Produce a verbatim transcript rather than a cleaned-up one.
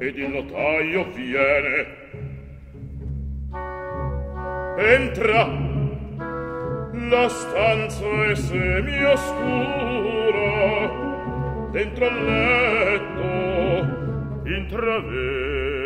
ed il notaio viene. Entra, la stanza è semioscura, dentro al letto intravede